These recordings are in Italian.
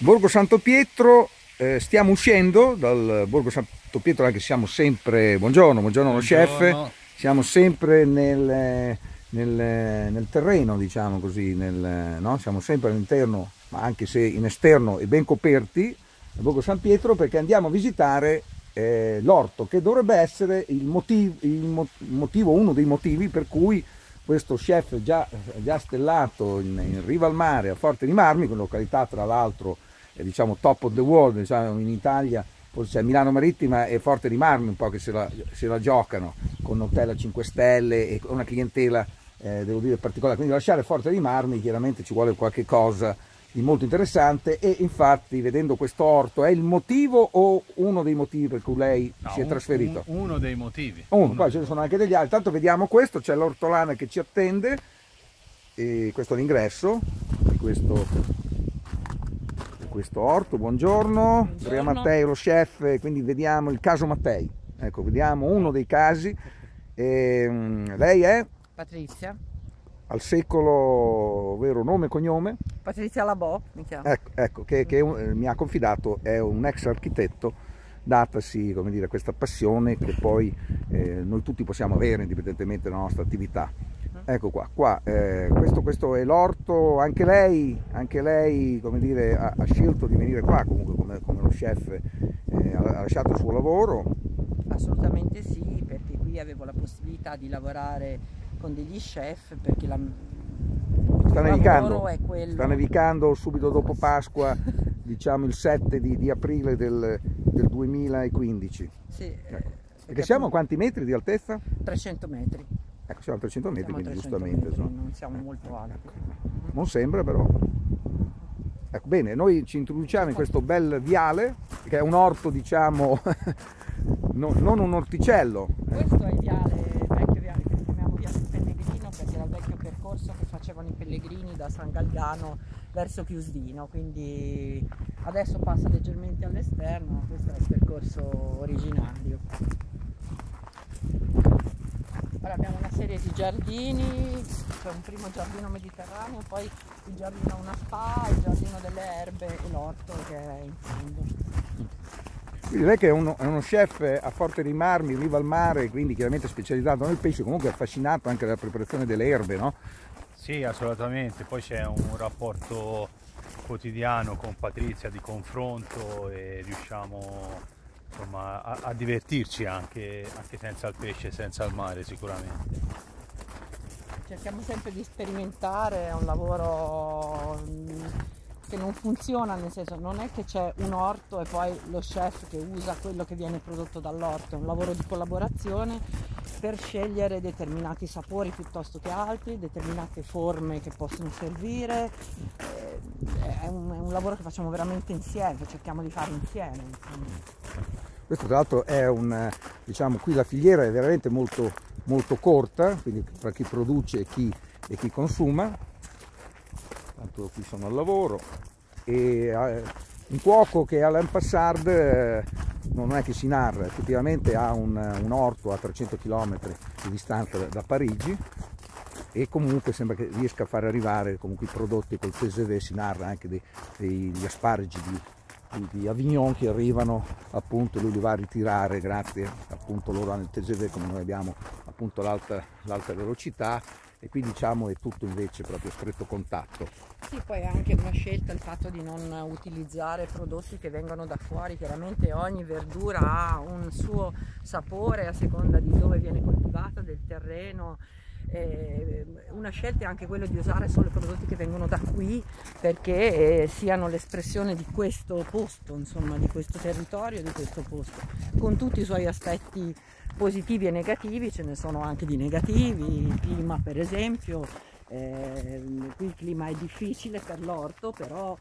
Borgo Santo Pietro, stiamo uscendo dal Borgo Santo Pietro, anche se siamo sempre, buongiorno lo chef, siamo sempre nel terreno, diciamo così, no? Siamo sempre all'interno, ma anche se in esterno e ben coperti, al Borgo San Pietro, perché andiamo a visitare l'orto, che dovrebbe essere uno dei motivi per cui questo chef già stellato in riva al mare a Forte dei Marmi, con località tra l'altro diciamo top of the world, diciamo, in Italia c'è Milano Marittima e Forte dei Marmi un po' che se la giocano, con hotel a 5 stelle e una clientela devo dire particolare, quindi lasciare Forte dei Marmi chiaramente ci vuole qualche cosa di molto interessante, e infatti vedendo questo orto è il motivo o uno dei motivi per cui lei si è trasferito? Uno dei motivi. Poi ce ne sono anche degli altri, tanto vediamo questo, c'è l'ortolana che ci attende, e questo è l'ingresso di questo orto. Buongiorno. Andrea Mattei, lo chef, quindi vediamo il caso Mattei, ecco, vediamo uno dei casi. Lei è? Patrizia. Al secolo, vero nome e cognome? Patrizia Labò mi chiamo. Ecco che mi ha confidato, è un ex architetto, datasi, come dire, questa passione che poi noi tutti possiamo avere indipendentemente dalla nostra attività. Ecco qua, questo è l'orto. Anche lei, come dire, ha scelto di venire qua comunque come lo chef, ha lasciato il suo lavoro. Assolutamente sì, perché qui avevo la possibilità di lavorare con degli chef, perché sta sta nevicando subito dopo Pasqua, diciamo il 7 di aprile del 2015. Sì, perché siamo a quanti metri di altezza? 300 metri. Ecco, siamo a 300 metri, Siamo a quindi 300 giustamente metri, non siamo molto alti. Non sembra, però. Ecco, bene, noi ci introduciamo in questo bel viale, che è un orto, diciamo, non un orticello. Questo è il vecchio viale, che chiamiamo Via del Pellegrino, perché era il vecchio percorso che facevano i pellegrini da San Galgano verso Chiusdino, quindi adesso passa leggermente all'esterno, ma questo è il percorso originario. Ora abbiamo una serie di giardini, c'è un primo giardino mediterraneo, poi il giardino a una spa, il giardino delle erbe e l'orto che è in fondo. Quindi lei che è uno chef a Forte dei Marmi, riva al mare, quindi chiaramente specializzato nel pesce, comunque affascinato anche dalla preparazione delle erbe, no? Sì, assolutamente, poi c'è un rapporto quotidiano con Patrizia di confronto e riusciamo, insomma, a divertirci anche senza il pesce, senza il mare sicuramente. Cerchiamo sempre di sperimentare, è un lavoro che non funziona, nel senso non è che c'è un orto e poi lo chef che usa quello che viene prodotto dall'orto, è un lavoro di collaborazione per scegliere determinati sapori piuttosto che altri, determinate forme che possono servire, è un lavoro che facciamo veramente insieme, cerchiamo di fare insieme. Questo tra l'altro è diciamo, qui la filiera è veramente molto corta, quindi tra chi produce e chi consuma. Tanto qui sono al lavoro, e un cuoco che ha l'Ampassard non è che si narra, effettivamente ha un orto a 300 km di distanza da Parigi, e comunque sembra che riesca a far arrivare comunque i prodotti col TGV. Si narra anche degli asparagi di Avignon che arrivano, appunto lui li va a ritirare grazie appunto loro nel TGV, come noi abbiamo appunto l'alta velocità, e qui diciamo è tutto invece proprio stretto contatto. Sì, poi è anche una scelta il fatto di non utilizzare prodotti che vengono da fuori. Chiaramente ogni verdura ha un suo sapore a seconda di dove viene coltivata, del terreno. Una scelta è anche quello di usare solo prodotti che vengono da qui, perché siano l'espressione di questo posto, insomma, di questo territorio, di questo posto, con tutti i suoi aspetti positivi e negativi. Ce ne sono anche di negativi, il clima per esempio, qui il clima è difficile per l'orto, però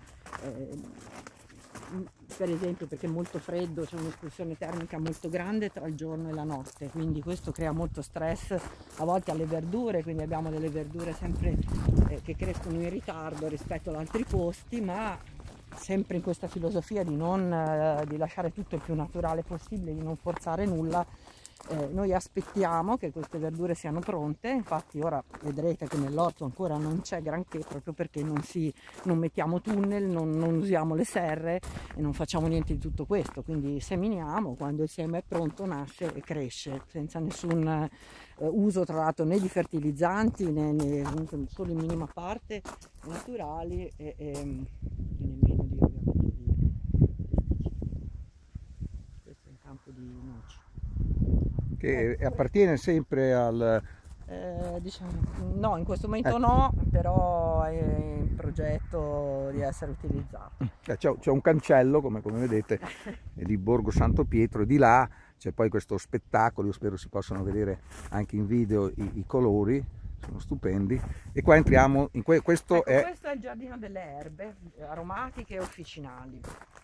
per esempio perché è molto freddo, c'è un'escursione termica molto grande tra il giorno e la notte, quindi questo crea molto stress a volte alle verdure, quindi abbiamo delle verdure sempre che crescono in ritardo rispetto ad altri posti, ma sempre in questa filosofia di lasciare tutto il più naturale possibile, di non forzare nulla, Noi aspettiamo che queste verdure siano pronte, infatti ora vedrete che nell'orto ancora non c'è granché, proprio perché non mettiamo tunnel, non usiamo le serre e non facciamo niente di tutto questo, quindi seminiamo, quando il seme è pronto nasce e cresce senza nessun uso tra l'altro né di fertilizzanti né solo in minima parte naturali e nemmeno di ovviamente di pesticidi. Questo è un campo di noci. Che appartiene sempre al... Diciamo, no, in questo momento no, però è in progetto di essere utilizzato. C'è un cancello, come vedete, di Borgo Santo Pietro, e di là c'è poi questo spettacolo, io spero si possano vedere anche in video i colori, sono stupendi. E qua entriamo, questo è il giardino delle erbe aromatiche e officinali,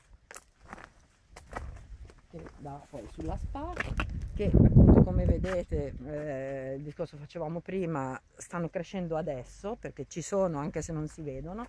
che dà poi sulla spa, che appunto come vedete il discorso che facevamo prima, stanno crescendo adesso perché ci sono anche se non si vedono,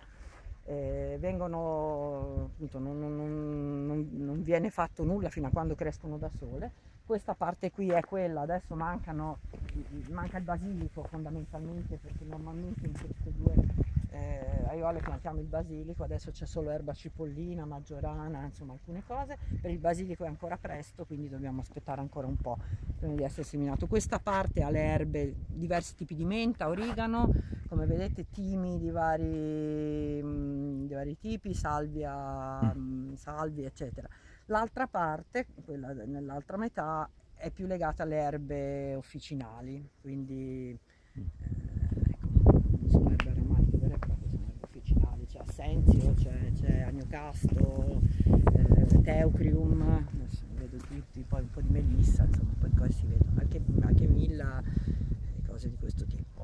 vengono appunto non viene fatto nulla fino a quando crescono da sole. Questa parte qui è quella, adesso manca il basilico fondamentalmente, perché normalmente in queste due aiuole piantiamo il basilico, adesso c'è solo erba cipollina, maggiorana, insomma alcune cose. Per il basilico è ancora presto, quindi dobbiamo aspettare ancora un po' prima di essere seminato. Questa parte ha le erbe, diversi tipi di menta, origano, come vedete timi di vari tipi, salvia, salvie eccetera. L'altra parte, quella nell'altra metà, è più legata alle erbe officinali, quindi sono erbe aromatiche vere e proprie, sono erbe officinali, c'è assenzio, c'è agnocasto, teucrium, adesso vedo tutti, poi un po' di melissa, insomma poi si vedono anche milla e cose di questo tipo.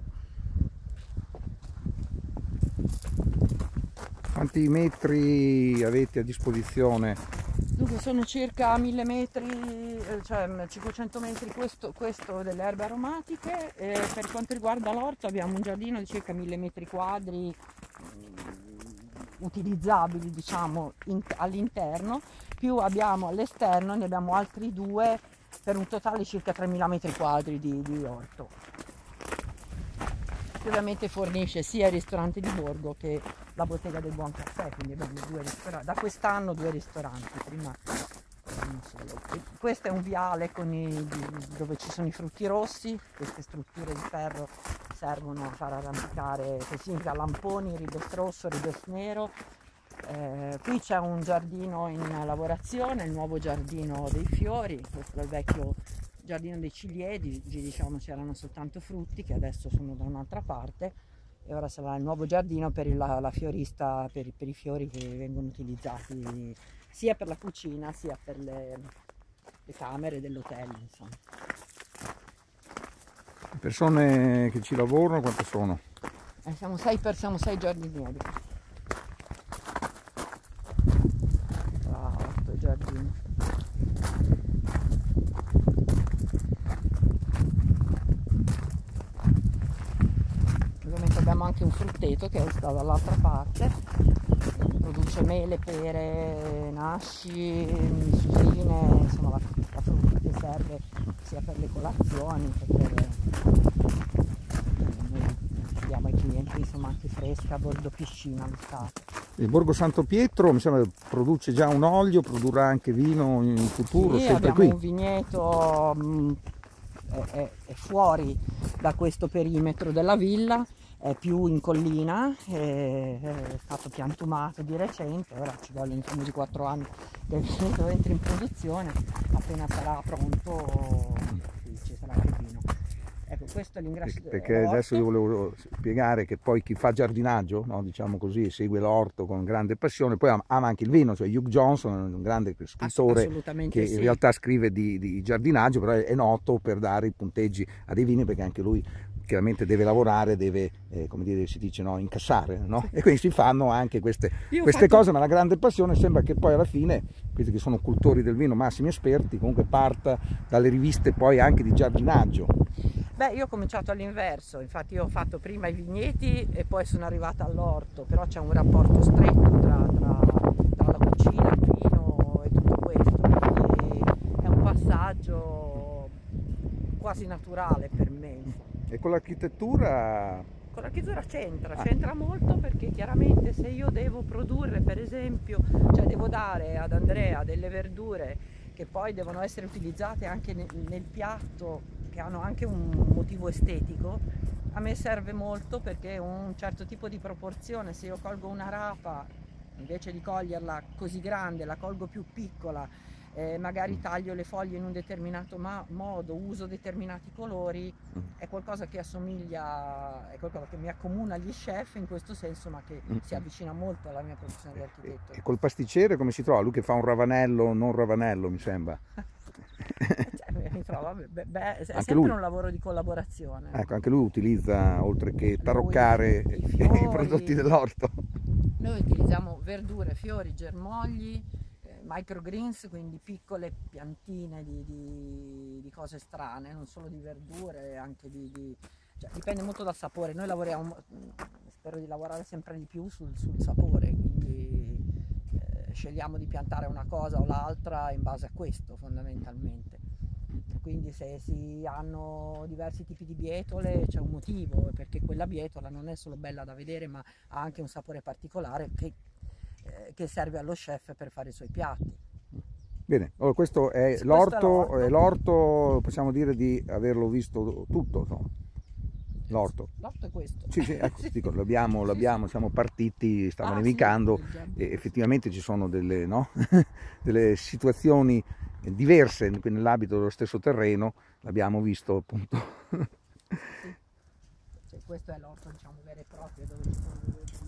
Quanti metri avete a disposizione? Dunque sono circa 1000 metri, cioè 500 metri questo delle erbe aromatiche. Per quanto riguarda l'orto abbiamo un giardino di circa 1000 metri quadri utilizzabili, diciamo, all'interno, più abbiamo all'esterno, ne abbiamo altri 2 per un totale di circa 3000 metri quadri di orto. Ovviamente fornisce sia il ristorante di borgo che la bottega del Buon Caffè, quindi abbiamo 2 ristoranti, da quest'anno 2 ristoranti, prima non solo. E questo è un viale dove ci sono i frutti rossi, queste strutture di ferro servono a far arrampicare, che significa lamponi, ribes rosso, ribes nero. Qui c'è un giardino in lavorazione, il nuovo giardino dei fiori, questo è il vecchio giardino dei ciliegi, diciamo c'erano soltanto frutti che adesso sono da un'altra parte, e ora sarà il nuovo giardino per la fiorista, per i fiori che vengono utilizzati sia per la cucina sia per le camere dell'hotel, insomma. Le persone che ci lavorano quante sono? Siamo 6 giardinieri. Tra 8 giardini. Ovviamente abbiamo anche un frutteto che sta dall'altra parte, produce mele, pere, nasci, susine, insomma la frutta che serve sia per le colazioni che per noi diamo ai clienti, insomma, anche fresca a bordo piscina l'estate. Il Borgo Santo Pietro mi sembra produce già un olio, produrrà anche vino in futuro, sì, sempre abbiamo qui. Un vigneto è fuori da questo perimetro della villa, è più in collina, è stato piantumato di recente, ora ci vogliono insomma di 4 anni che il vigneto entri in produzione, appena sarà pronto ci sarà anche vino. Ecco, questo è l'ingresso. Perché adesso io volevo spiegare che poi chi fa giardinaggio, no, diciamo così, segue l'orto con grande passione, poi ama anche il vino, cioè Hugh Johnson è un grande scrittore che in realtà scrive di giardinaggio, però è noto per dare i punteggi a dei vini, perché anche lui chiaramente deve lavorare, deve, come dire, si dice, no, incassare, no? E quindi si fanno anche queste cose, ma la grande passione sembra che poi alla fine, questi che sono cultori del vino, massimi esperti, comunque parta dalle riviste poi anche di giardinaggio. Beh, io ho cominciato all'inverso, infatti io ho fatto prima i vigneti e poi sono arrivata all'orto, però c'è un rapporto stretto tra la cucina, il vino e tutto questo, quindi è un passaggio quasi naturale per me. E con l'architettura? Con l'architettura c'entra molto, perché chiaramente se io devo produrre, per esempio, cioè devo dare ad Andrea delle verdure che poi devono essere utilizzate anche nel piatto, che hanno anche un motivo estetico, a me serve molto, perché un certo tipo di proporzione, se io colgo una rapa, invece di coglierla così grande, la colgo più piccola, magari taglio le foglie in un determinato modo, uso determinati colori, è qualcosa che assomiglia, è qualcosa che mi accomuna agli chef in questo senso, ma che si avvicina molto alla mia professione di architetto. E col pasticcere come si trova? Lui che fa un ravanello, non ravanello, mi sembra. Mi trova, è sempre lui. un lavoro di collaborazione. Ecco, anche lui utilizza, oltre che taroccare i prodotti dell'orto. Noi utilizziamo verdure, fiori, germogli, microgreens, quindi piccole piantine di cose strane, non solo di verdure, anche cioè, dipende molto dal sapore. Noi lavoriamo, spero di lavorare sempre di più sul sapore, quindi scegliamo di piantare una cosa o l'altra in base a questo, fondamentalmente. Quindi se si hanno diversi tipi di bietole c'è un motivo, perché quella bietola non è solo bella da vedere, ma ha anche un sapore particolare che serve allo chef per fare i suoi piatti. Bene, allora, questo è l'orto, possiamo dire di averlo visto tutto, l'orto. L'orto è questo. Sì, ecco, dico, siamo partiti, stava nevicando, e effettivamente ci sono delle, no? delle situazioni diverse nell'abito dello stesso terreno, l'abbiamo visto appunto. Sì. Questo è l'orto, diciamo, vero e proprio, dove ci sono